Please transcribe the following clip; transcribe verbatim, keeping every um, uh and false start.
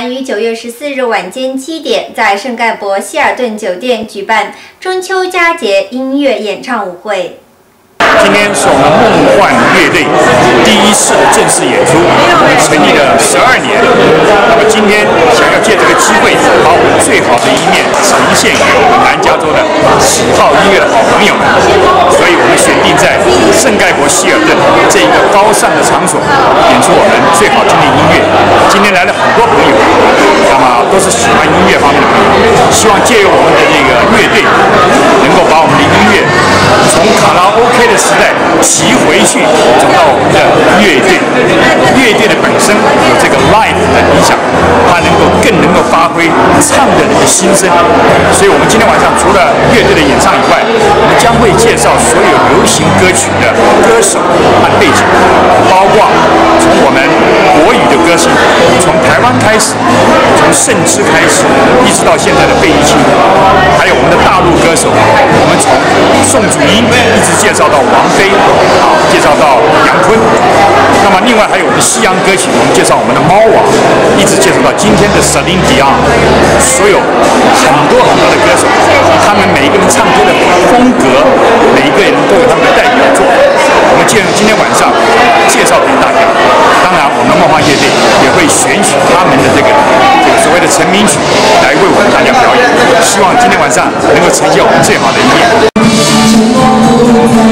团于九月十四日晚间七点，在圣盖博希尔顿酒店举办中秋佳节音乐演唱舞会。 今天是我们梦幻乐队第一次的正式演出，我们成立了十二年。那么今天想要借这个机会，把我们最好的一面呈现给我们南加州的喜好音乐的好朋友们，所以我们选定在圣盖博希尔顿这一个高尚的场所，演出我们最好听的音乐。今天来了很多朋友，那么都是喜欢音乐方面的朋友，希望借由我们的这个乐队，能够把我们的音乐从卡拉 OK 的时代骑回去，走到我们的乐队。乐队的本身有这个 live 的理想，它能够更能够发挥唱的那个心声。所以，我们今天晚上除了乐队的演唱以外，我们将会介绍所有流行歌曲的歌手和背景，包括从我们国语的歌星，从台湾开始，从盛之开始，一直到现在的费玉清，还有我们的大陆歌手，我们从宋祖英一直介绍到王菲，啊，介绍到杨坤。那么另外还有我们西洋歌曲，我们介绍我们的猫王，一直介绍到今天的 Celine Dion， 所有很多很多的歌手，他们每一个人唱歌的风格，每一个人都有他们的代表作。我们借今天晚上介绍给大家。当然，我们梦幻乐队也会选取他们的这个这个所谓的成名曲来为我们大家表演。希望今天晚上能够呈现我们最好的一面。